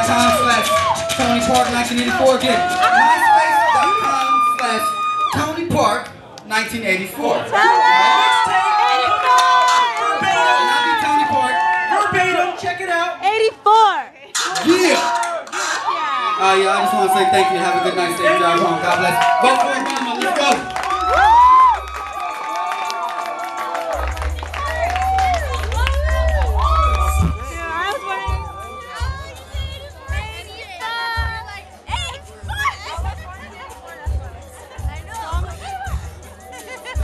MySpace.com/Tony Park 1984. Again, MySpace.com/Tony Park 1984. Tony Park. Verbatim, check it out. 84. Yeah. I just want to say thank you. Have a good night. Stay drive home. God bless. Vote for Obama. Let's go.